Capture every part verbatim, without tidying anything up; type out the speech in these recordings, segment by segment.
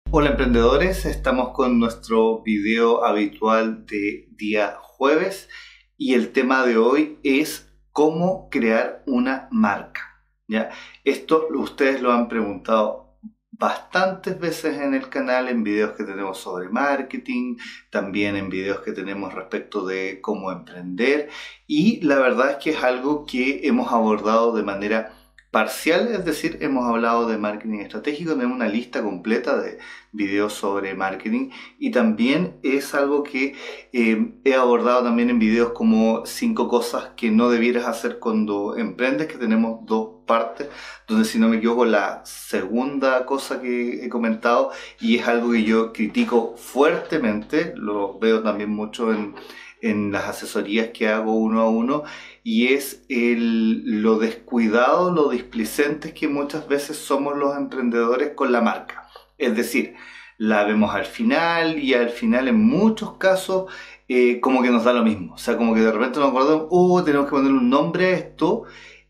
Hola emprendedores, estamos con nuestro video habitual de día jueves y el tema de hoy es cómo crear una marca. ¿Ya? Esto ustedes lo han preguntado bastantes veces en el canal, en videos que tenemos sobre marketing, también en videos que tenemos respecto de cómo emprender, y la verdad es que es algo que hemos abordado de manera parcial, es decir, hemos hablado de marketing estratégico, tenemos una lista completa de videos sobre marketing y también es algo que eh, he abordado también en videos como cinco cosas que no debieras hacer cuando emprendes, que tenemos dos partes, donde si no me equivoco la segunda cosa que he comentado, y es algo que yo critico fuertemente, lo veo también mucho en, en las asesorías que hago uno a uno, y es el, lo descuidado, lo displicentes que muchas veces somos los emprendedores con la marca. Es decir, la vemos al final y al final en muchos casos eh, como que nos da lo mismo. O sea, como que de repente nos acordamos, oh, tenemos que poner un nombre a esto,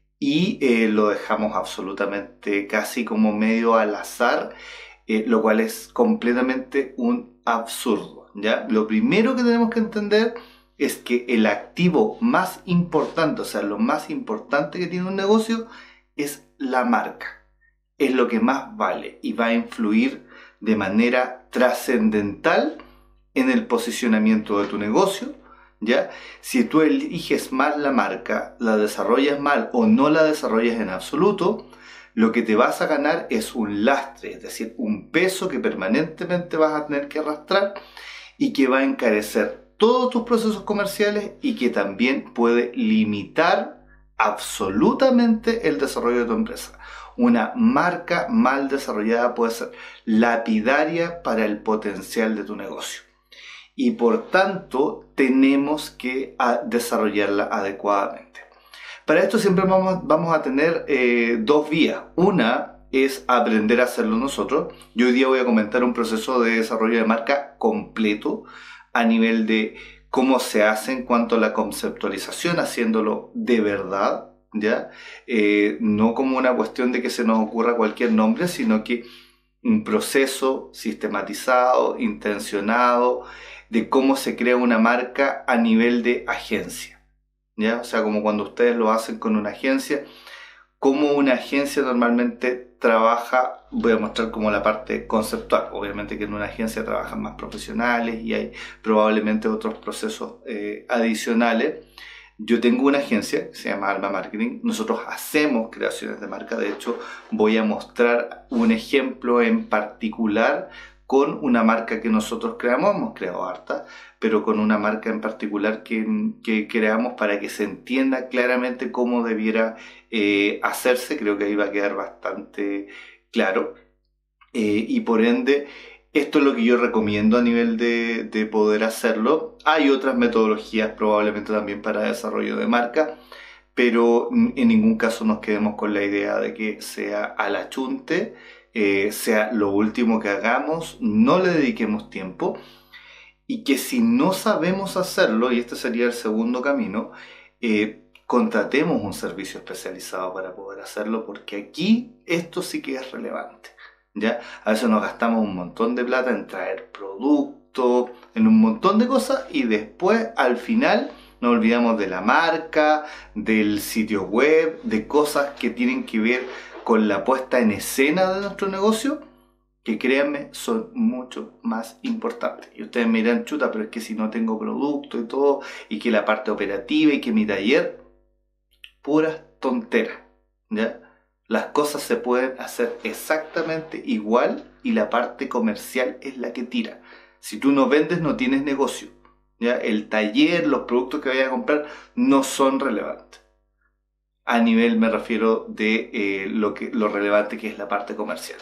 y eh, lo dejamos absolutamente casi como medio al azar, eh, lo cual es completamente un absurdo, ¿ya? Lo primero que tenemos que entender es que el activo más importante, o sea, lo más importante que tiene un negocio es la marca. Es lo que más vale y va a influir de manera trascendental en el posicionamiento de tu negocio, ¿ya? Si tú eliges mal la marca, la desarrollas mal o no la desarrollas en absoluto, lo que te vas a ganar es un lastre, es decir, un peso que permanentemente vas a tener que arrastrar y que va a encarecer todos tus procesos comerciales y que también puede limitar absolutamente el desarrollo de tu empresa. Una marca mal desarrollada puede ser lapidaria para el potencial de tu negocio. Y por tanto, tenemos que desarrollarla adecuadamente. Para esto siempre vamos, vamos a tener eh, dos vías. Una es aprender a hacerlo nosotros. Yo hoy día voy a comentar un proceso de desarrollo de marca completo a nivel de cómo se hace en cuanto a la conceptualización, haciéndolo de verdad, ¿ya? Eh, no como una cuestión de que se nos ocurra cualquier nombre, sino que un proceso sistematizado, intencionado, de cómo se crea una marca a nivel de agencia, ¿ya? O sea, como cuando ustedes lo hacen con una agencia, cómo una agencia normalmente trabaja. Voy a mostrar como la parte conceptual. Obviamente que en una agencia trabajan más profesionales y hay probablemente otros procesos eh, adicionales. Yo tengo una agencia que se llama Alma Marketing. Nosotros hacemos creaciones de marca. De hecho, voy a mostrar un ejemplo en particular con una marca que nosotros creamos. Hemos creado harta, pero con una marca en particular que, que creamos para que se entienda claramente cómo debiera eh, hacerse. Creo que ahí va a quedar bastante claro. Eh, y por ende, esto es lo que yo recomiendo a nivel de, de poder hacerlo. Hay otras metodologías probablemente también para desarrollo de marca, pero en ningún caso nos quedemos con la idea de que sea al achunte, eh, sea lo último que hagamos, no le dediquemos tiempo, y que si no sabemos hacerlo, y este sería el segundo camino, eh, contratemos un servicio especializado para poder hacerlo, porque aquí esto sí que es relevante, ¿ya? A veces nos gastamos un montón de plata en traer productos, en un montón de cosas, y después al final nos olvidamos de la marca, del sitio web, de cosas que tienen que ver con la puesta en escena de nuestro negocio, que créanme son mucho más importantes. Y ustedes me dirán, chuta, pero es que si no tengo producto y todo, y que la parte operativa y que mi taller, puras tonteras, ¿ya? Las cosas se pueden hacer exactamente igual y la parte comercial es la que tira. Si tú no vendes, no tienes negocio, ¿ya? El taller, los productos que vayas a comprar no son relevantes. A nivel me refiero de eh, lo, que, lo relevante que es la parte comercial.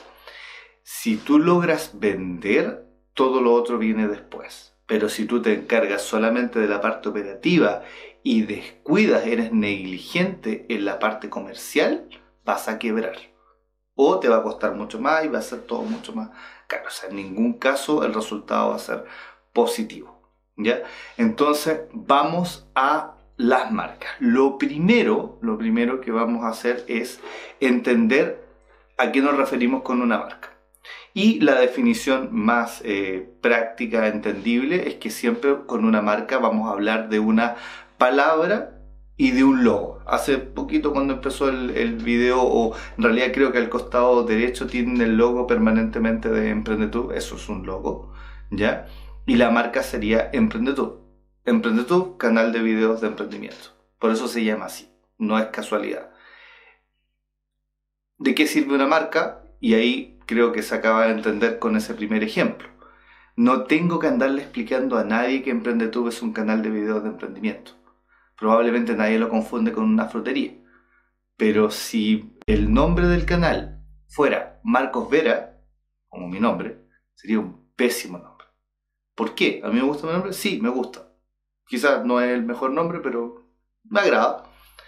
Si tú logras vender, todo lo otro viene después. Pero si tú te encargas solamente de la parte operativa y descuidas, eres negligente en la parte comercial, vas a quebrar. O te va a costar mucho más y va a ser todo mucho más caro. O sea, en ningún caso el resultado va a ser positivo, ¿ya? Entonces, vamos a las marcas. Lo primero, lo primero que vamos a hacer es entender a qué nos referimos con una marca. Y la definición más eh, práctica, entendible, es que siempre con una marca vamos a hablar de una palabra y de un logo. Hace poquito cuando empezó el, el video, o en realidad creo que al costado derecho tienen el logo permanentemente de EmprendeTube, eso es un logo, ¿ya? Y la marca sería EmprendeTube. EmprendeTube, canal de videos de emprendimiento. Por eso se llama así, no es casualidad. ¿De qué sirve una marca? Y ahí creo que se acaba de entender con ese primer ejemplo. No tengo que andarle explicando a nadie que EmprendeTube es un canal de videos de emprendimiento. Probablemente nadie lo confunde con una frutería. Pero si el nombre del canal fuera Marcos Vera, como mi nombre, sería un pésimo nombre. ¿Por qué? ¿A mí me gusta mi nombre? Sí, me gusta. Quizás no es el mejor nombre, pero me agrada.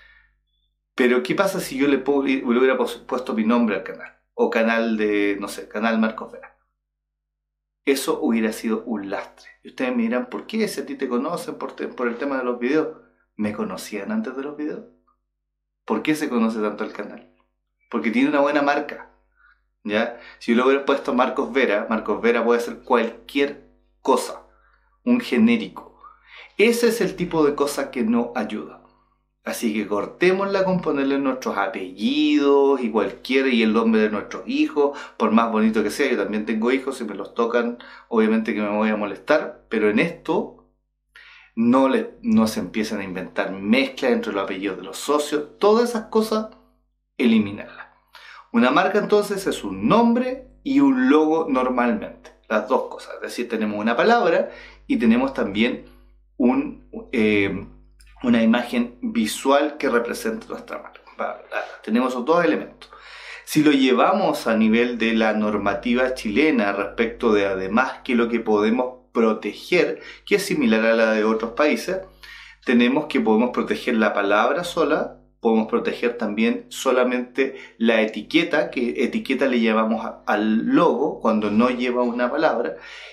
Pero ¿qué pasa si yo le, le hubiera puesto mi nombre al canal? O canal de, no sé, canal Marcos Vera. Eso hubiera sido un lastre. Y ustedes me dirán, ¿por qué? Si a ti te conocen por, te, por el tema de los videos. ¿Me conocían antes de los videos? ¿Por qué se conoce tanto el canal? Porque tiene una buena marca, ¿ya? Si yo le hubiera puesto Marcos Vera, Marcos Vera puede ser cualquier cosa, un genérico. Ese es el tipo de cosa que no ayuda. Así que cortémosla con ponerle nuestros apellidos y cualquier, y el nombre de nuestros hijos, por más bonito que sea. Yo también tengo hijos, si me los tocan, obviamente que me voy a molestar, pero en esto no, le, no se empiezan a inventar mezclas entre los apellidos de los socios. Todas esas cosas, eliminarlas. Una marca entonces es un nombre y un logo normalmente. Las dos cosas. Es decir, tenemos una palabra y tenemos también un, eh, una imagen visual que representa nuestra marca. Vale, tenemos esos dos elementos. Si lo llevamos a nivel de la normativa chilena respecto de además que lo que podemos proteger, que es similar a la de otros países, tenemos que podemos proteger la palabra sola, podemos proteger también solamente la etiqueta, que etiqueta le llamamos al logo cuando no lleva una palabra,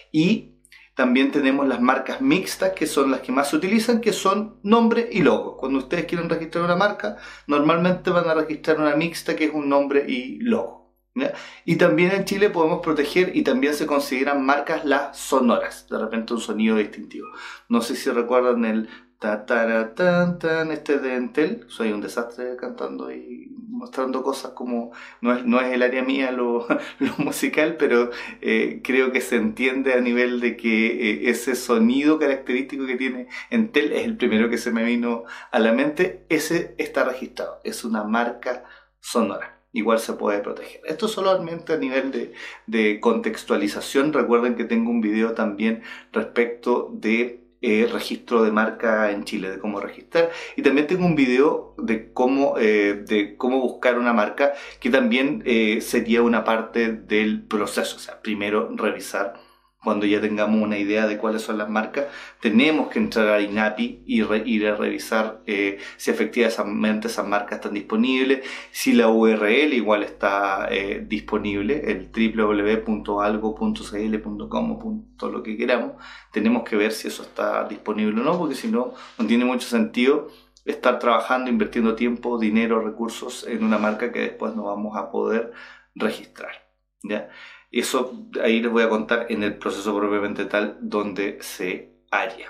y también tenemos las marcas mixtas, que son las que más se utilizan, que son nombre y logo. Cuando ustedes quieren registrar una marca, normalmente van a registrar una mixta, que es un nombre y logo. ¿Ya? Y también en Chile podemos proteger, y también se consideran marcas las sonoras, de repente un sonido distintivo. No sé si recuerdan el ta ta tan tan este de Entel. Soy un desastre cantando y mostrando cosas, como no es, no es el área mía lo, lo musical, pero eh, creo que se entiende a nivel de que eh, ese sonido característico que tiene Entel es el primero que se me vino a la mente. Ese está registrado, es una marca sonora. Igual se puede proteger. Esto solamente a nivel de, de contextualización. Recuerden que tengo un video también respecto de eh, registro de marca en Chile, de cómo registrar. Y también tengo un video de cómo, eh, de cómo buscar una marca, que también eh, sería una parte del proceso. O sea, primero revisar. Cuando ya tengamos una idea de cuáles son las marcas, tenemos que entrar a INAPI y re, ir a revisar eh, si efectivamente esas marcas están disponibles, si la U R L igual está eh, disponible, el doble u doble u doble u punto algo punto c l punto com, punto lo que queramos. Tenemos que ver si eso está disponible o no, porque si no, no tiene mucho sentido estar trabajando, invirtiendo tiempo, dinero, recursos en una marca que después no vamos a poder registrar, ¿ya? Eso ahí les voy a contar en el proceso propiamente tal donde se haría.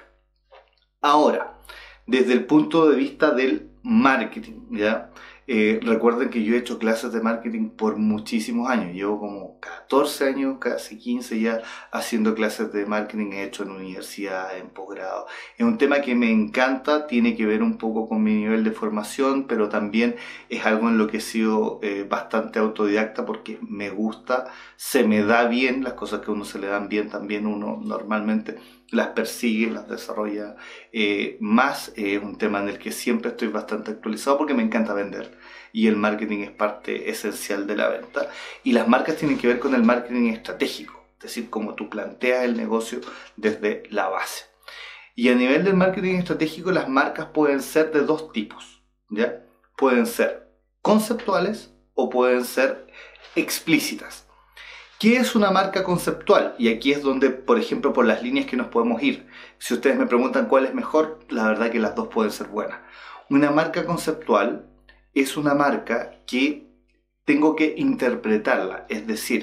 Ahora, desde el punto de vista del marketing, ¿ya? Eh, recuerden que yo he hecho clases de marketing por muchísimos años. Llevo como catorce años, casi quince ya, haciendo clases de marketing. He hecho en universidad, en posgrado. Es un tema que me encanta, tiene que ver un poco con mi nivel de formación, pero también es algo en lo que he sido eh, bastante autodidacta, porque me gusta, se me da bien. Las cosas que a uno se le dan bien, también uno normalmente las persigue, las desarrolla eh, más. Es eh, un tema en el que siempre estoy bastante actualizado, porque me encanta vender, y el marketing es parte esencial de la venta. Y las marcas tienen que ver con el marketing estratégico, es decir, cómo tú planteas el negocio desde la base. Y a nivel del marketing estratégico, las marcas pueden ser de dos tipos, ¿ya? Pueden ser conceptuales o pueden ser explícitas. ¿Qué es una marca conceptual? Y aquí es donde, por ejemplo, por las líneas que nos podemos ir. Si ustedes me preguntan cuál es mejor, la verdad que las dos pueden ser buenas. Una marca conceptual es una marca que tengo que interpretarla. Es decir,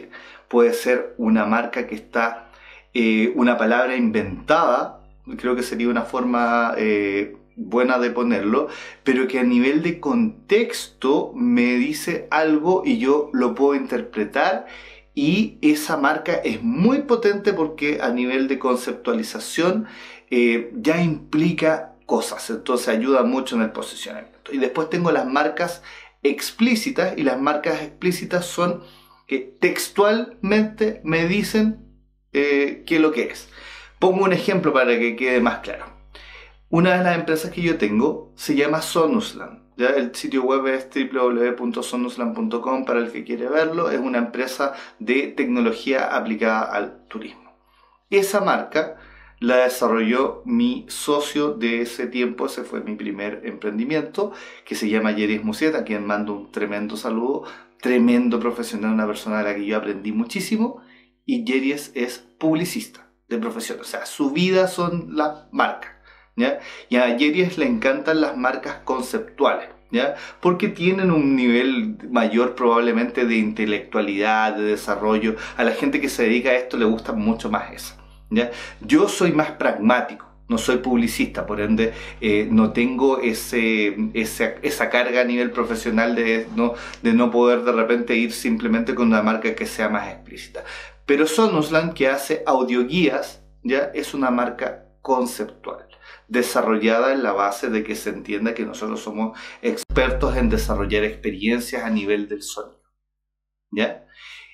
puede ser una marca que está, eh, una palabra inventada, creo que sería una forma eh, buena de ponerlo, pero que a nivel de contexto me dice algo y yo lo puedo interpretar, y esa marca es muy potente porque a nivel de conceptualización eh, ya implica cosas, entonces ayuda mucho en el posicionamiento. Y después tengo las marcas explícitas, y las marcas explícitas son que textualmente me dicen eh, qué es lo que es. Pongo un ejemplo para que quede más claro. Una de las empresas que yo tengo se llama Sonusland. ¿Ya? El sitio web es doble u doble u doble u punto sonusland punto com para el que quiere verlo. Es una empresa de tecnología aplicada al turismo. Esa marca la desarrolló mi socio de ese tiempo, ese fue mi primer emprendimiento, que se llama Yeries Musiet, a quien mando un tremendo saludo, tremendo profesional, una persona de la que yo aprendí muchísimo, y Yeries es publicista de profesión, o sea, su vida son las marcas. ¿Ya? Y a Yeries le encantan las marcas conceptuales, ¿ya? Porque tienen un nivel mayor probablemente de intelectualidad, de desarrollo. A la gente que se dedica a esto le gusta mucho más eso, ¿ya? Yo soy más pragmático, no soy publicista, por ende eh, no tengo ese, esa, esa carga a nivel profesional de no, de no poder de repente ir simplemente con una marca que sea más explícita. Pero Sonusland, que hace audioguías, ¿ya? Es una marca conceptual, desarrollada en la base de que se entienda que nosotros somos expertos en desarrollar experiencias a nivel del sonido, ¿ya?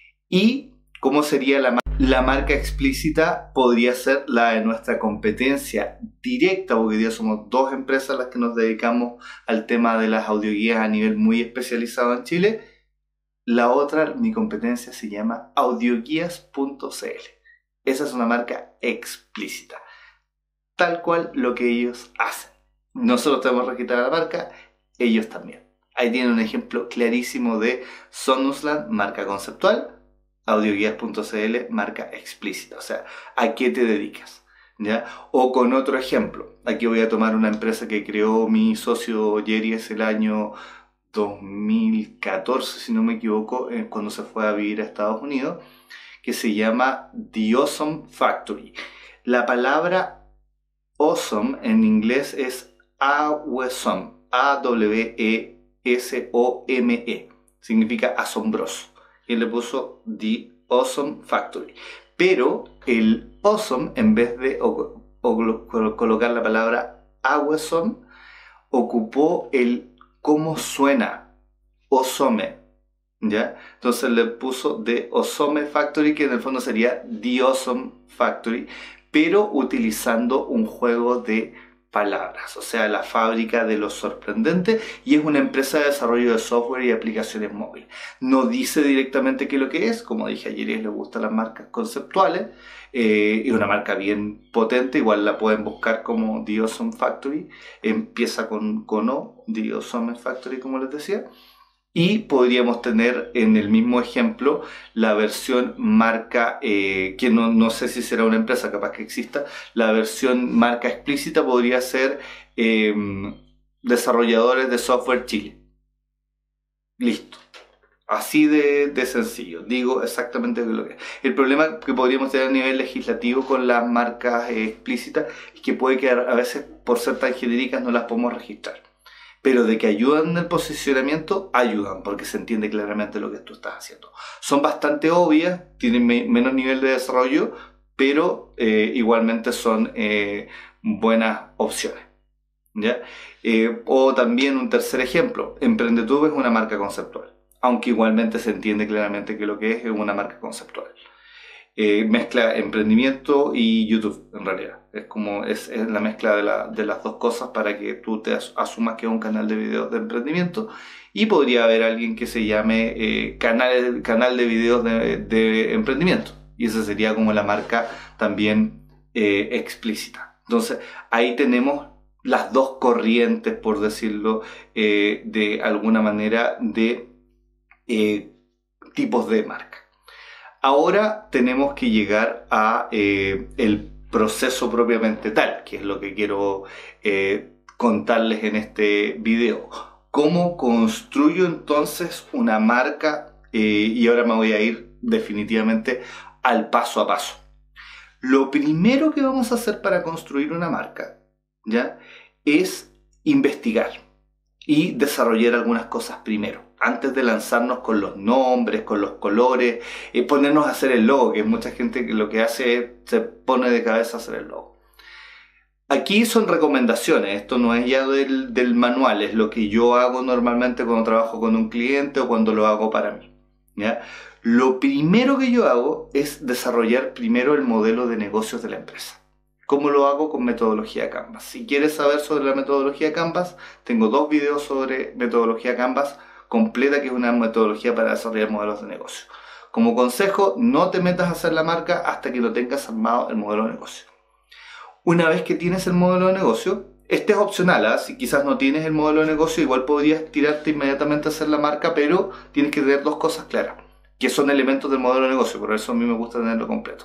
Y ¿cómo sería la, la marca explícita? Podría ser la de nuestra competencia directa, porque hoy día somos dos empresas las que nos dedicamos al tema de las audioguías a nivel muy especializado en Chile. La otra, mi competencia, se llama audioguías punto c l. Esa es una marca explícita, tal cual lo que ellos hacen. Nosotros tenemos registrada la marca, ellos también. Ahí tienen un ejemplo clarísimo de Sonusland, marca conceptual, audioguías punto c l, marca explícita. O sea, ¿a qué te dedicas? ¿Ya? O con otro ejemplo, aquí voy a tomar una empresa que creó mi socio Yeries el año dos mil catorce, si no me equivoco, cuando se fue a vivir a Estados Unidos, que se llama The Awesome Factory. La palabra awesome en inglés es awesome, A W E S O M E, significa asombroso. Y él le puso The Awesome Factory. Pero el awesome, en vez de o, o, colocar la palabra awesome, ocupó el cómo suena, Osome, ¿ya? Entonces le puso The Awesome Factory, que en el fondo sería The Awesome Factory, pero utilizando un juego de palabras, o sea, la fábrica de lo sorprendente, y es una empresa de desarrollo de software y aplicaciones móviles. No dice directamente qué es lo que es, como dije ayer, les gustan las marcas conceptuales, eh, y una marca bien potente, igual la pueden buscar como The Awesome Factory, empieza con, con O, The Awesome Factory, como les decía. Y podríamos tener en el mismo ejemplo la versión marca, eh, que no, no sé si será una empresa, capaz que exista, la versión marca explícita podría ser eh, desarrolladores de software Chile. Listo. Así de, de sencillo. Digo exactamente lo que es. El problema que podríamos tener a nivel legislativo con las marcas eh, explícitas es que puede que a veces, por ser tan genéricas, no las podemos registrar. Pero de que ayudan en el posicionamiento, ayudan, porque se entiende claramente lo que tú estás haciendo. Son bastante obvias, tienen me menos nivel de desarrollo, pero eh, igualmente son eh, buenas opciones, ¿ya? Eh, o también un tercer ejemplo, Emprendetube es una marca conceptual, aunque igualmente se entiende claramente que lo que es es una marca conceptual. Eh, mezcla emprendimiento y YouTube, en realidad. Es como es, es la mezcla de, la, de las dos cosas para que tú te asumas que es un canal de videos de emprendimiento. Y podría haber alguien que se llame eh, canal, canal de videos de, de emprendimiento. Y esa sería como la marca también eh, explícita. Entonces, ahí tenemos las dos corrientes, por decirlo eh, de alguna manera, de eh, tipos de marca. Ahora tenemos que llegar a eh, el proceso propiamente tal, que es lo que quiero eh, contarles en este video. ¿Cómo construyo entonces una marca? Eh, y ahora me voy a ir definitivamente al paso a paso. Lo primero que vamos a hacer para construir una marca, ¿ya?, es investigar y desarrollar algunas cosas primero, antes de lanzarnos con los nombres, con los colores, y ponernos a hacer el logo, que mucha gente que lo que hace es se pone de cabeza a hacer el logo. Aquí son recomendaciones, esto no es ya del, del manual, es lo que yo hago normalmente cuando trabajo con un cliente o cuando lo hago para mí, ¿ya? Lo primero que yo hago es desarrollar primero el modelo de negocios de la empresa. ¿Cómo lo hago? Con metodología Canvas. Si quieres saber sobre la metodología Canvas, tengo dos videos sobre metodología Canvas completa, que es una metodología para desarrollar modelos de negocio. Como consejo, no te metas a hacer la marca hasta que no tengas armado el modelo de negocio. Una vez que tienes el modelo de negocio, este es opcional, ¿eh? Si quizás no tienes el modelo de negocio, igual podrías tirarte inmediatamente a hacer la marca, pero tienes que tener dos cosas claras, que son elementos del modelo de negocio, por eso a mí me gusta tenerlo completo.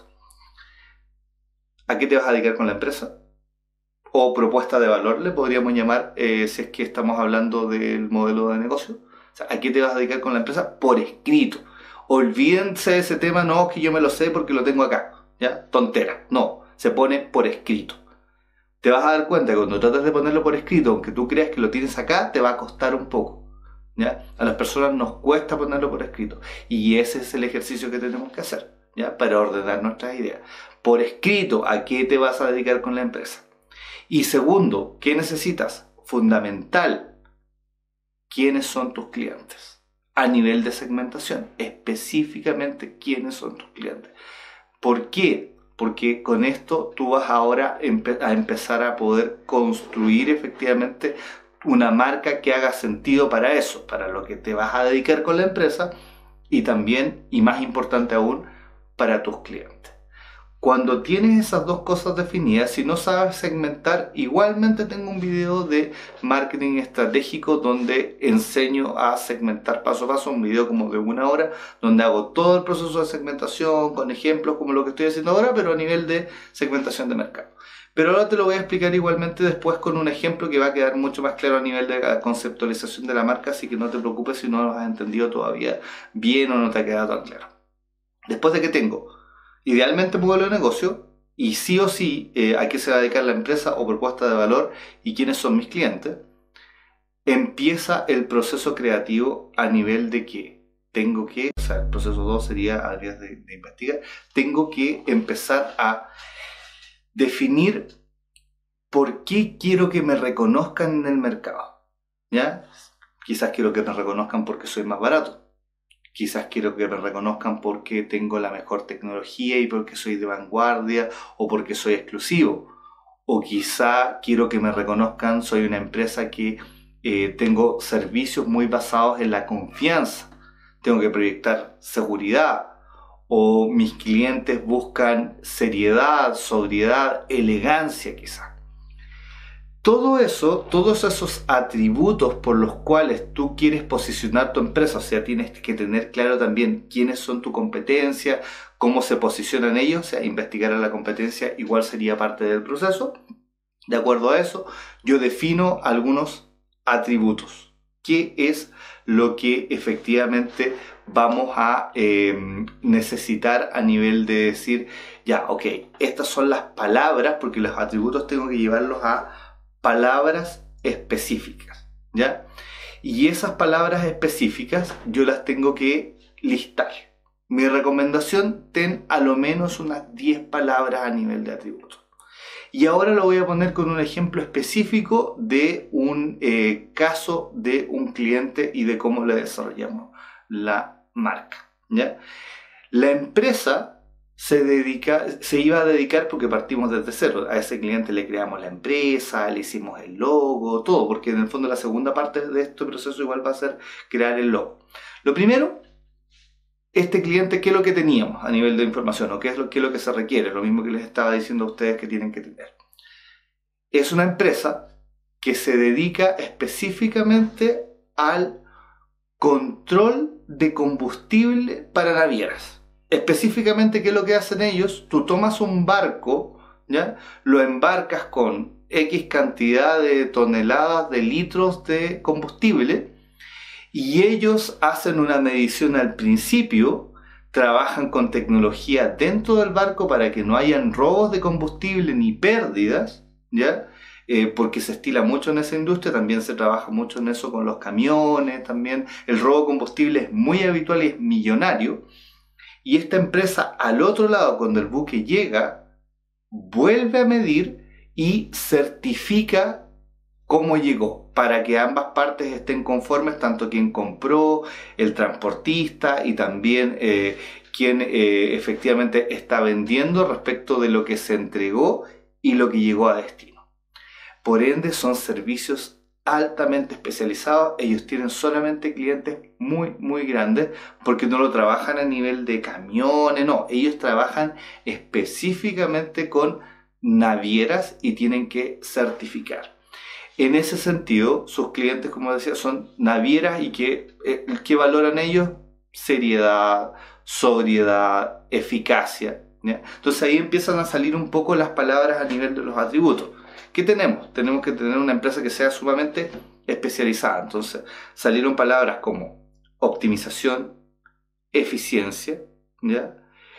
¿A qué te vas a dedicar con la empresa? O propuesta de valor, le podríamos llamar, eh, si es que estamos hablando del modelo de negocio. O sea, ¿a qué te vas a dedicar con la empresa? Por escrito. Olvídense de ese tema, no, que yo me lo sé porque lo tengo acá, ¿ya? Tontera, no. Se pone por escrito. Te vas a dar cuenta que cuando tratas de ponerlo por escrito, aunque tú creas que lo tienes acá, te va a costar un poco, ¿ya? A las personas nos cuesta ponerlo por escrito. Y ese es el ejercicio que tenemos que hacer, ¿ya?, para ordenar nuestras ideas. Por escrito, ¿a qué te vas a dedicar con la empresa? Y segundo, ¿qué necesitas? Fundamental, ¿quiénes son tus clientes? A nivel de segmentación, específicamente, ¿quiénes son tus clientes? ¿Por qué? Porque con esto tú vas ahora a empezar a poder construir efectivamente una marca que haga sentido para eso, para lo que te vas a dedicar con la empresa, y también, y más importante aún, para tus clientes. Cuando tienes esas dos cosas definidas, si no sabes segmentar, igualmente tengo un video de marketing estratégico donde enseño a segmentar paso a paso, un video como de una hora, donde hago todo el proceso de segmentación con ejemplos como lo que estoy haciendo ahora, pero a nivel de segmentación de mercado. Pero ahora te lo voy a explicar igualmente después con un ejemplo que va a quedar mucho más claro a nivel de conceptualización de la marca, así que no te preocupes si no lo has entendido todavía bien o no te ha quedado tan claro. Después de que tengo idealmente modelo de negocio y sí o sí eh, a qué se va a dedicar la empresa o propuesta de valor y quiénes son mis clientes, empieza el proceso creativo a nivel de que tengo que, o sea, el proceso dos sería a nivel de, de investigar, tengo que empezar a definir por qué quiero que me reconozcan en el mercado, ¿ya? Quizás quiero que me reconozcan porque soy más barato. Quizás quiero que me reconozcan porque tengo la mejor tecnología y porque soy de vanguardia o porque soy exclusivo. O quizá quiero que me reconozcan, soy una empresa que eh, tengo servicios muy basados en la confianza. Tengo que proyectar seguridad. O mis clientes buscan seriedad, sobriedad, elegancia quizá. Todo eso, todos esos atributos por los cuales tú quieres posicionar tu empresa, o sea, tienes que tener claro también quiénes son tu competencia, cómo se posicionan ellos, o sea, investigar a la competencia igual sería parte del proceso. De acuerdo a eso, yo defino algunos atributos. ¿Qué es lo que efectivamente vamos a eh, necesitar a nivel de decir, ya, ok, estas son las palabras, porque los atributos tengo que llevarlos a palabras específicas, ¿ya? Y esas palabras específicas yo las tengo que listar. Mi recomendación, ten a lo menos unas diez palabras a nivel de atributos. Y ahora lo voy a poner con un ejemplo específico de un eh, caso de un cliente y de cómo le desarrollamos la marca, ¿ya? La empresa Se, dedica, se iba a dedicar porque partimos desde cero. A ese cliente le creamos la empresa, le hicimos el logo, todo, porque en el fondo la segunda parte de este proceso igual va a ser crear el logo. Lo primero, este cliente, ¿qué es lo que teníamos a nivel de información? ¿O qué es lo, qué es lo que se requiere? Lo mismo que les estaba diciendo a ustedes que tienen que tener. Es una empresa que se dedica específicamente al control de combustible para navieras. Específicamente, ¿qué es lo que hacen ellos? Tú tomas un barco, ¿ya? Lo embarcas con X cantidad de toneladas de litros de combustible y ellos hacen una medición al principio trabajan con tecnología dentro del barco para que no hayan robos de combustible ni pérdidas, ¿ya? Eh, porque se estila mucho en esa industria, también se trabaja mucho en eso con los camiones, también el robo de combustible es muy habitual y es millonario. Y esta empresa, al otro lado, cuando el buque llega, vuelve a medir y certifica cómo llegó, para que ambas partes estén conformes, tanto quien compró, el transportista y también eh, quien eh, efectivamente está vendiendo respecto de lo que se entregó y lo que llegó a destino. Por ende, son servicios altamente especializados. Ellos tienen solamente clientes muy, muy grandes, porque no lo trabajan a nivel de camiones, no. Ellos trabajan específicamente con navieras y tienen que certificar. En ese sentido, sus clientes, como decía, son navieras y que, eh, que valoran ellos seriedad, sobriedad, eficacia, ¿ya? Entonces ahí empiezan a salir un poco las palabras a nivel de los atributos. ¿Qué tenemos? Tenemos que tener una empresa que sea sumamente especializada. Entonces salieron palabras como optimización, eficiencia, ¿ya?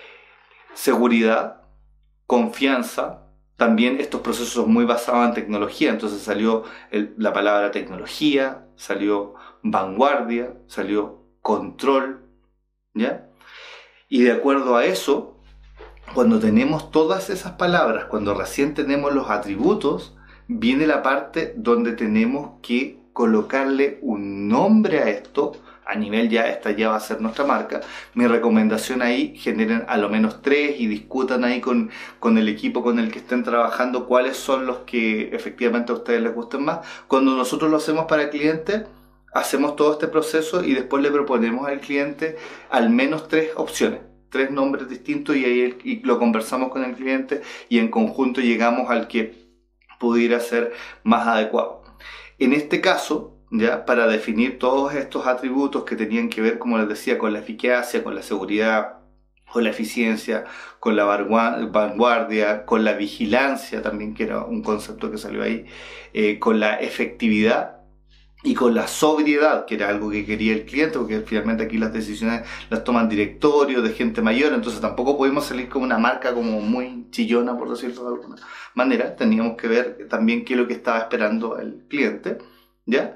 Seguridad, confianza. También estos procesos son muy basados en tecnología, entonces salió el, la palabra tecnología, salió vanguardia, salió control, ¿ya? Y de acuerdo a eso, cuando tenemos todas esas palabras, cuando recién tenemos los atributos, viene la parte donde tenemos que colocarle un nombre a esto. A nivel ya, esta ya va a ser nuestra marca. Mi recomendación ahí, generen a lo menos tres y discutan ahí con, con el equipo con el que estén trabajando cuáles son los que efectivamente a ustedes les gusten más. Cuando nosotros lo hacemos para el cliente, hacemos todo este proceso y después le proponemos al cliente al menos tres opciones, tres nombres distintos, y ahí el, y lo conversamos con el cliente y en conjunto llegamos al que pudiera ser más adecuado. En este caso, ¿ya? Para definir todos estos atributos que tenían que ver, como les decía, con la eficacia, con la seguridad, con la eficiencia, con la vanguardia, con la vigilancia también, que era un concepto que salió ahí, eh, con la efectividad y con la sobriedad, que era algo que quería el cliente, porque finalmente aquí las decisiones las toman directorios de gente mayor, entonces tampoco podemos salir con una marca como muy chillona, por decirlo de alguna manera. Teníamos que ver también qué es lo que estaba esperando el cliente, ¿ya?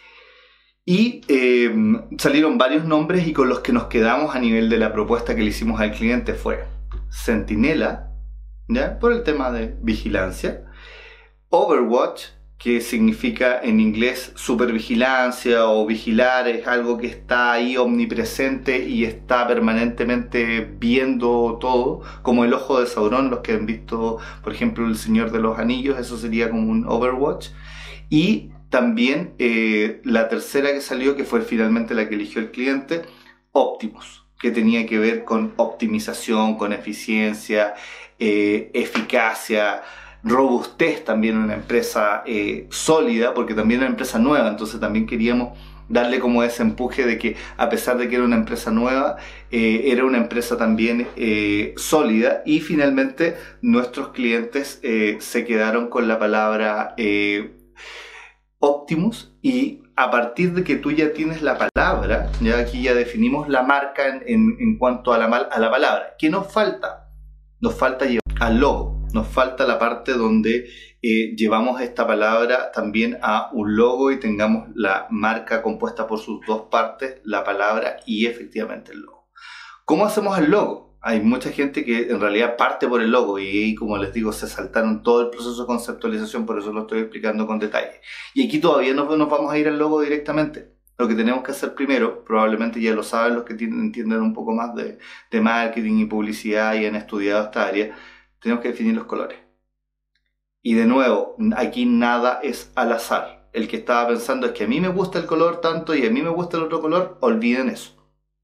Y eh, salieron varios nombres, y con los que nos quedamos a nivel de la propuesta que le hicimos al cliente fue Centinela, ¿ya? Por el tema de vigilancia, Overwatch, que significa en inglés supervigilancia o vigilar, es algo que está ahí omnipresente y está permanentemente viendo todo, como el ojo de Sauron. Los que han visto, por ejemplo, El Señor de los Anillos, eso sería como un Overwatch. Y también eh, la tercera que salió, que fue finalmente la que eligió el cliente, Optimus, que tenía que ver con optimización, con eficiencia, eh, eficacia, robustez, también una empresa eh, sólida, porque también era una empresa nueva, entonces también queríamos darle como ese empuje de que, a pesar de que era una empresa nueva, eh, era una empresa también eh, sólida. Y finalmente nuestros clientes eh, se quedaron con la palabra eh, Optimus, y a partir de que tú ya tienes la palabra, ya aquí ya definimos la marca en, en, en cuanto a la, a la palabra. ¿Qué nos falta? Nos falta llevar al logo, nos falta la parte donde eh, llevamos esta palabra también a un logo y tengamos la marca compuesta por sus dos partes, la palabra y efectivamente el logo. ¿Cómo hacemos el logo? Hay mucha gente que en realidad parte por el logo y ahí, como les digo, se saltaron todo el proceso de conceptualización, por eso lo estoy explicando con detalle. Y aquí todavía no nos vamos a ir al logo directamente. Lo que tenemos que hacer primero, probablemente ya lo saben los que tienen, entienden un poco más de, de marketing y publicidad y han estudiado esta área, tenemos que definir los colores. Y de nuevo, aquí nada es al azar. El que estaba pensando es que a mí me gusta el color tanto y a mí me gusta el otro color, olviden eso.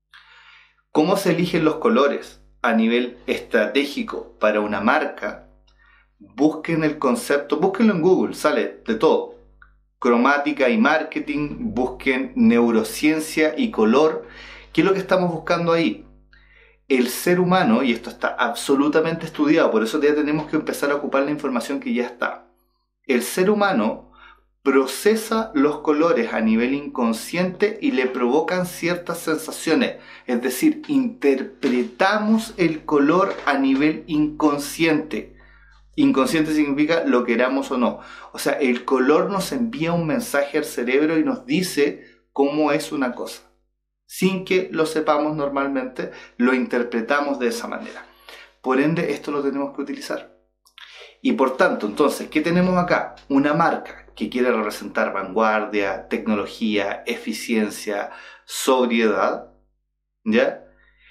¿Cómo se eligen los colores? A nivel estratégico para una marca, busquen el concepto, búsquenlo en Google, sale de todo. Cromática y marketing, busquen neurociencia y color. ¿Qué es lo que estamos buscando ahí? El ser humano, y esto está absolutamente estudiado, por eso ya tenemos que empezar a ocupar la información que ya está. El ser humano procesa los colores a nivel inconsciente y le provocan ciertas sensaciones. Es decir, interpretamos el color a nivel inconsciente. Inconsciente significa lo queramos o no. O sea, el color nos envía un mensaje al cerebro y nos dice cómo es una cosa. Sin que lo sepamos normalmente, lo interpretamos de esa manera. Por ende, esto lo tenemos que utilizar. Y por tanto, entonces, ¿qué tenemos acá? Una marca que quiere representar vanguardia, tecnología, eficiencia, sobriedad, ¿ya?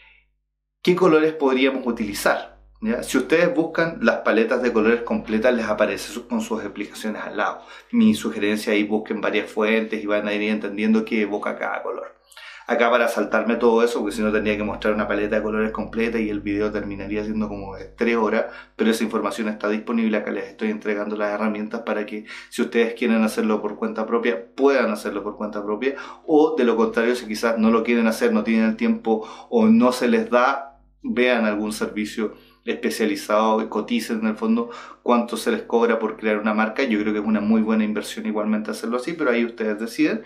¿Qué colores podríamos utilizar? ¿Ya? Si ustedes buscan las paletas de colores completas, les aparece con sus explicaciones al lado. Mi sugerencia ahí, busquen varias fuentes y van a ir entendiendo qué evoca cada color. Acá para saltarme todo eso, porque si no tendría que mostrar una paleta de colores completa y el video terminaría siendo como de tres horas, pero esa información está disponible. Acá les estoy entregando las herramientas para que, si ustedes quieren hacerlo por cuenta propia, puedan hacerlo por cuenta propia, o de lo contrario, si quizás no lo quieren hacer, no tienen el tiempo o no se les da, vean algún servicio especializado, coticen en el fondo cuánto se les cobra por crear una marca. Yo creo que es una muy buena inversión igualmente hacerlo así, pero ahí ustedes deciden.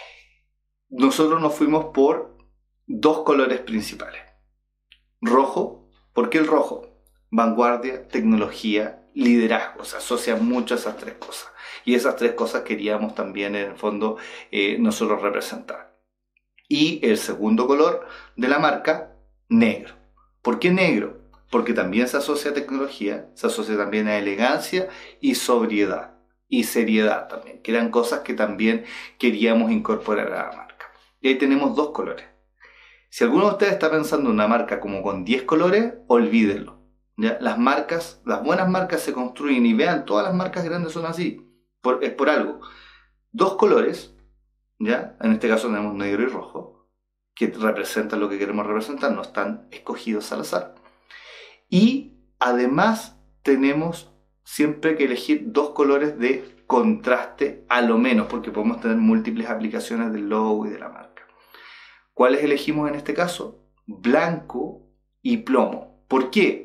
Nosotros nos fuimos por dos colores principales. Rojo, ¿por qué el rojo? Vanguardia, tecnología, liderazgo. Se asocian mucho a esas tres cosas. Y esas tres cosas queríamos también en el fondo eh, nosotros representar. Y el segundo color de la marca, negro. ¿Por qué negro? Porque también se asocia a tecnología, se asocia también a elegancia y sobriedad. Y seriedad también, que eran cosas que también queríamos incorporar a la marca. Y ahí tenemos dos colores. Si alguno de ustedes está pensando en una marca como con diez colores, olvídenlo. ¿Ya? Las marcas, las buenas marcas se construyen, y vean, todas las marcas grandes son así. Por, es por algo. Dos colores, ¿ya? En este caso tenemos negro y rojo, que representan lo que queremos representar, no están escogidos al azar. Y además tenemos siempre que elegir dos colores de contraste a lo menos, porque podemos tener múltiples aplicaciones del logo y de la marca. ¿Cuáles elegimos en este caso? Blanco y plomo. ¿Por qué?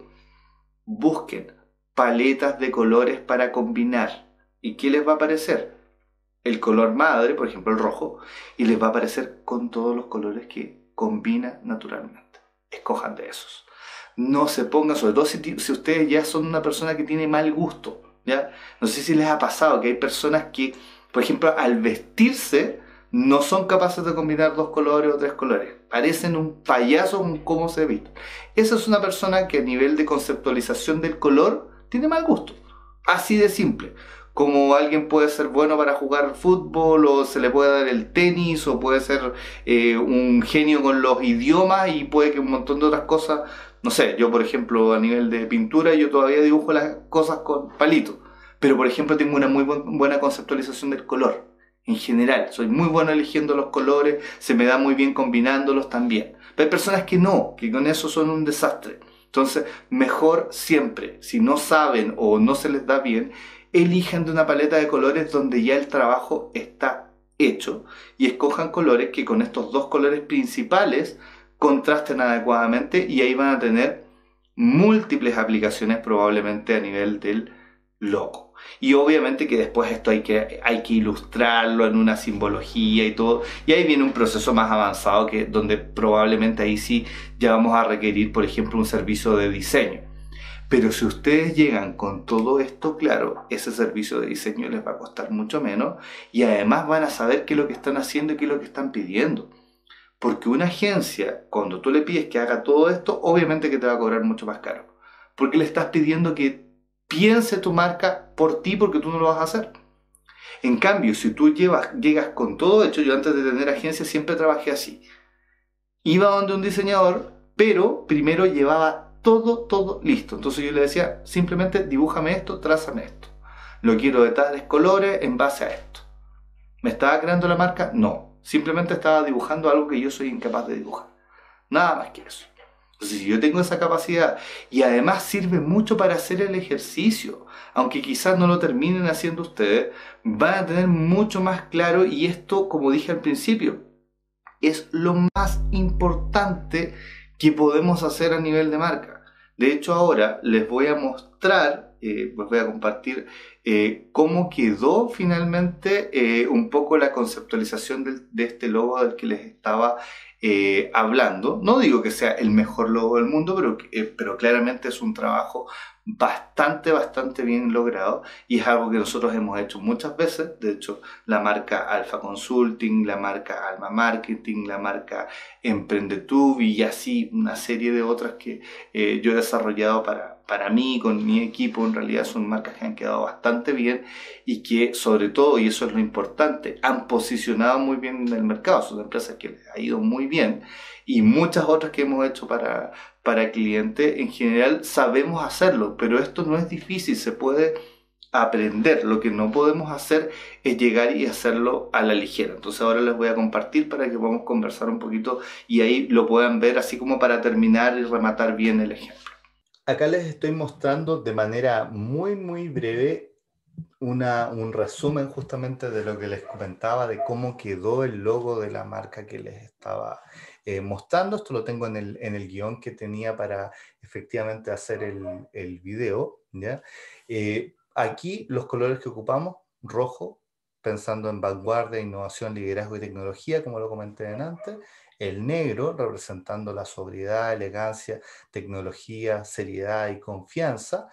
Busquen paletas de colores para combinar. ¿Y qué les va a aparecer? El color madre, por ejemplo el rojo, y les va a aparecer con todos los colores que combina naturalmente. Escojan de esos. No se pongan, sobre todo si, si ustedes ya son una persona que tiene mal gusto, ¿ya? No sé si les ha pasado que hay personas que, por ejemplo, al vestirse no son capaces de combinar dos colores o tres colores. Parecen un payaso con cómo se visten. Esa es una persona que a nivel de conceptualización del color tiene mal gusto. Así de simple. Como alguien puede ser bueno para jugar fútbol, o se le puede dar el tenis, o puede ser eh, un genio con los idiomas, y puede que un montón de otras cosas. No sé, yo por ejemplo a nivel de pintura yo todavía dibujo las cosas con palitos. Pero por ejemplo tengo una muy buen, buena conceptualización del color. En general, soy muy bueno eligiendo los colores, se me da muy bien combinándolos también. Pero hay personas que no, que con eso son un desastre. Entonces, mejor siempre, si no saben o no se les da bien, elijan de una paleta de colores donde ya el trabajo está hecho, y escojan colores que con estos dos colores principales contrasten adecuadamente, y ahí van a tener múltiples aplicaciones probablemente a nivel del logo. Y obviamente que después esto hay que, hay que ilustrarlo en una simbología y todo, y ahí viene un proceso más avanzado, que donde probablemente ahí sí ya vamos a requerir, por ejemplo, un servicio de diseño. Pero si ustedes llegan con todo esto claro, ese servicio de diseño les va a costar mucho menos, y además van a saber qué es lo que están haciendo y qué es lo que están pidiendo. Porque una agencia, cuando tú le pides que haga todo esto, obviamente que te va a cobrar mucho más caro. Porque le estás pidiendo que piense tu marca por ti, porque tú no lo vas a hacer. En cambio, si tú llevas, llegas con todo hecho, yo antes de tener agencia siempre trabajé así. Iba donde un diseñador, pero primero llevaba todo, todo listo. Entonces yo le decía, simplemente dibújame esto, trázame esto. Lo quiero de tales colores en base a esto. ¿Me estaba creando la marca? No. Simplemente estaba dibujando algo que yo soy incapaz de dibujar. Nada más que eso. Entonces, si yo tengo esa capacidad, y además sirve mucho para hacer el ejercicio, aunque quizás no lo terminen haciendo ustedes, van a tener mucho más claro. Y esto, como dije al principio, es lo más importante que podemos hacer a nivel de marca. De hecho, ahora les voy a mostrar, eh, les voy a compartir eh, cómo quedó finalmente eh, un poco la conceptualización del, de este logo del que les estaba eh, hablando. No digo que sea el mejor logo del mundo, pero, eh, pero claramente es un trabajo bastante, bastante bien logrado y es algo que nosotros hemos hecho muchas veces. De hecho, la marca Alpha Consulting, la marca Alma Marketing, la marca Emprendetube y así una serie de otras que eh, yo he desarrollado para, para mí, con mi equipo. En realidad son marcas que han quedado bastante bien y que sobre todo, y eso es lo importante, han posicionado muy bien en el mercado. Son empresas que les ha ido muy bien y muchas otras que hemos hecho para, para clientes. En general sabemos hacerlo, pero esto no es difícil, se puede aprender. Lo que no podemos hacer es llegar y hacerlo a la ligera. Entonces ahora les voy a compartir para que podamos conversar un poquito y ahí lo puedan ver, así como para terminar y rematar bien el ejemplo. Acá les estoy mostrando de manera muy muy breve una, un resumen justamente de lo que les comentaba, de cómo quedó el logo de la marca que les estaba eh, mostrando. Esto lo tengo en el, en el guión que tenía para efectivamente hacer el, el video, ¿ya? Eh, aquí los colores que ocupamos, rojo, pensando en vanguardia, innovación, liderazgo y tecnología, como lo comenté antes. El negro, representando la sobriedad, elegancia, tecnología, seriedad y confianza.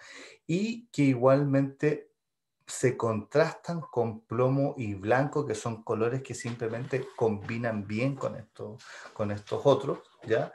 Y que igualmente se contrastan con plomo y blanco, que son colores que simplemente combinan bien con, esto, con estos otros, ¿ya?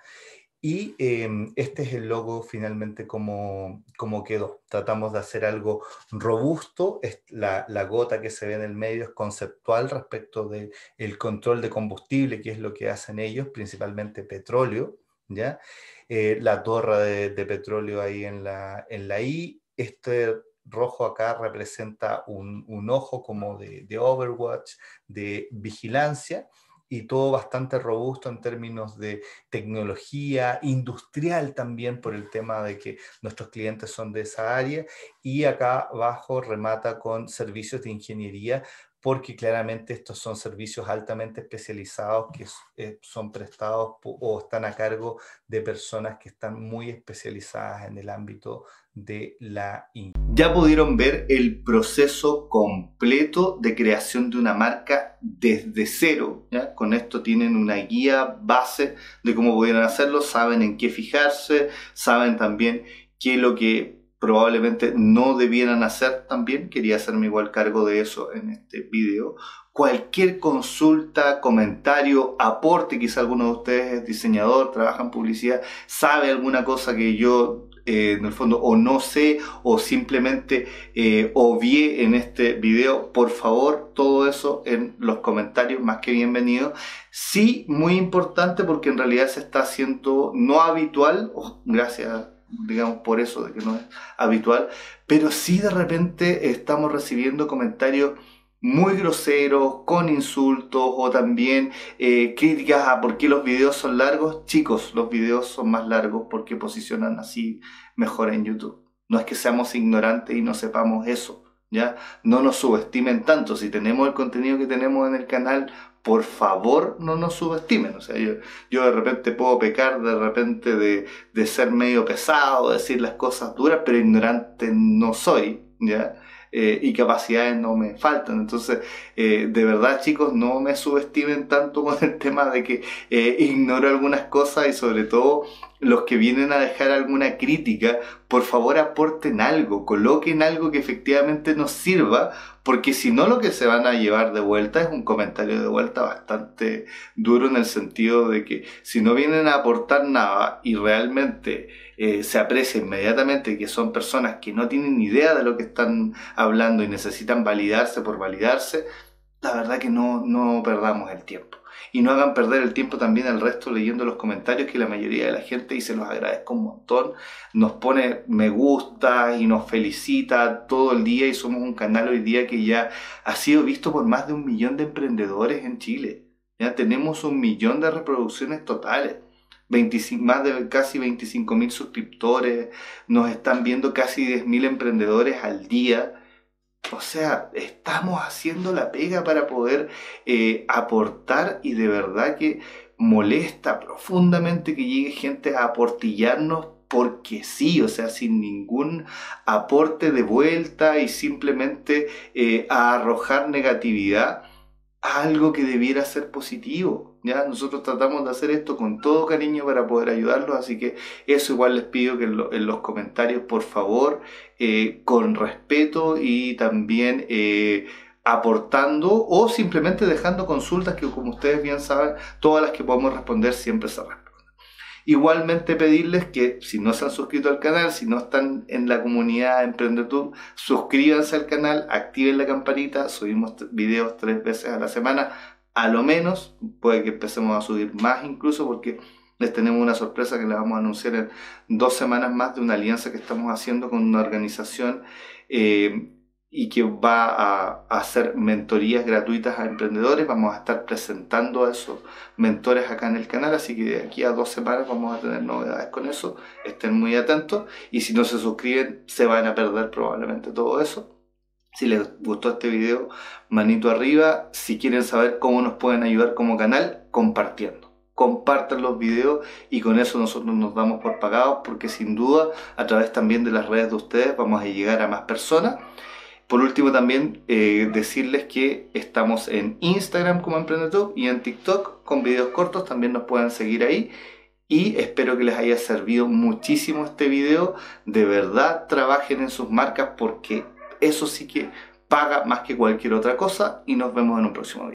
Y eh, este es el logo finalmente como, como quedó. Tratamos de hacer algo robusto. La, la gota que se ve en el medio es conceptual respecto del control de combustible, que es lo que hacen ellos, principalmente petróleo, ¿ya? Eh, la torre de, de petróleo ahí en la, en la I. Este rojo acá representa un, un ojo como de, de Overwatch, de vigilancia, y todo bastante robusto en términos de tecnología, industrial también, por el tema de que nuestros clientes son de esa área. Y acá abajo remata con servicios de ingeniería, porque claramente estos son servicios altamente especializados que eh, son prestados o están a cargo de personas que están muy especializadas en el ámbito de la ingeniería. Ya pudieron ver el proceso completo de creación de una marca desde cero, ¿ya? Con esto tienen una guía base de cómo pudieran hacerlo, saben en qué fijarse, saben también qué es lo que probablemente no debieran hacer también. Quería hacerme igual cargo de eso en este video. Cualquier consulta, comentario, aporte, quizá alguno de ustedes es diseñador, trabaja en publicidad, sabe alguna cosa que yo eh, en el fondo o no sé o simplemente eh, obvié en este video, por favor, todo eso en los comentarios, más que bienvenido. Sí, muy importante, porque en realidad se está haciendo no habitual, oh, gracias digamos por eso de que no es habitual, pero sí de repente estamos recibiendo comentarios muy groseros, con insultos o también eh, críticas a por qué los videos son largos. Chicos, los videos son más largos porque posicionan así mejor en YouTube. No es que seamos ignorantes y no sepamos eso, ¿ya? No nos subestimen tanto. Si tenemos el contenido que tenemos en el canal, por favor no nos subestimen. O sea, yo, yo de repente puedo pecar de repente de, de ser medio pesado, decir las cosas duras, pero ignorante no soy, ¿ya? Eh, y capacidades no me faltan. Entonces, eh, de verdad, chicos, no me subestimen tanto con el tema de que eh, ignoro algunas cosas, y sobre todo los que vienen a dejar alguna crítica, por favor aporten algo, coloquen algo que efectivamente nos sirva, porque si no, lo que se van a llevar de vuelta es un comentario de vuelta bastante duro, en el sentido de que si no vienen a aportar nada y realmente eh, se aprecia inmediatamente que son personas que no tienen ni idea de lo que están hablando y necesitan validarse por validarse, la verdad que no, no perdamos el tiempo. Y no hagan perder el tiempo también al resto leyendo los comentarios, que la mayoría de la gente, y se los agradezco un montón, nos pone me gusta y nos felicita todo el día, y somos un canal hoy día que ya ha sido visto por más de un millón de emprendedores en Chile. Ya tenemos un millón de reproducciones totales. veinticinco, más de casi veinticinco mil suscriptores, nos están viendo casi diez mil emprendedores al día. O sea, estamos haciendo la pega para poder eh, aportar, y de verdad que molesta profundamente que llegue gente a aportillarnos porque sí, o sea, sin ningún aporte de vuelta y simplemente eh, a arrojar negatividad a algo que debiera ser positivo. ¿Ya? Nosotros tratamos de hacer esto con todo cariño para poder ayudarlos, así que eso igual les pido que en, lo, en los comentarios, por favor, eh, con respeto y también eh, aportando o simplemente dejando consultas que, como ustedes bien saben, todas las que podemos responder siempre se responden. Igualmente pedirles que si no se han suscrito al canal, si no están en la comunidad EmprendeTube, suscríbanse al canal, activen la campanita, subimos videos tres veces a la semana, a lo menos, puede que empecemos a subir más incluso porque les tenemos una sorpresa que les vamos a anunciar en dos semanas más de una alianza que estamos haciendo con una organización eh, y que va a, a hacer mentorías gratuitas a emprendedores. Vamos a estar presentando a esos mentores acá en el canal, así que de aquí a dos semanas vamos a tener novedades con eso, estén muy atentos y si no se suscriben se van a perder probablemente todo eso. Si les gustó este video, manito arriba. Si quieren saber cómo nos pueden ayudar como canal, compartiendo. Compartan los videos y con eso nosotros nos damos por pagados, porque sin duda a través también de las redes de ustedes vamos a llegar a más personas. Por último también eh, decirles que estamos en Instagram como EmprendeTube y en TikTok con videos cortos, también nos pueden seguir ahí. Y espero que les haya servido muchísimo este video. De verdad trabajen en sus marcas porque eso sí que paga más que cualquier otra cosa y nos vemos en un próximo video.